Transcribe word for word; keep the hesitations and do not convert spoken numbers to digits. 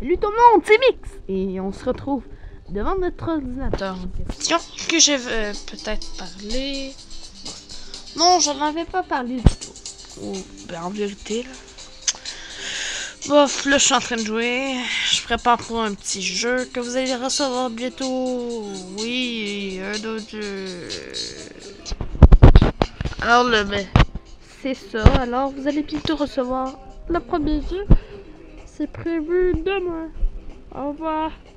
Salut tout le monde, c'est Mix! Et on se retrouve devant notre ordinateur en question que je vais peut-être parler... Non, je n'en avais pas parlé du tout. Oh, ben en vérité, là. Bof, là je suis en train de jouer. Je prépare pour un petit jeu que vous allez recevoir bientôt. Oui, un autre jeu. Alors là, ben, c'est ça. Alors vous allez bientôt recevoir le premier jeu. C'est prévu demain. Au revoir.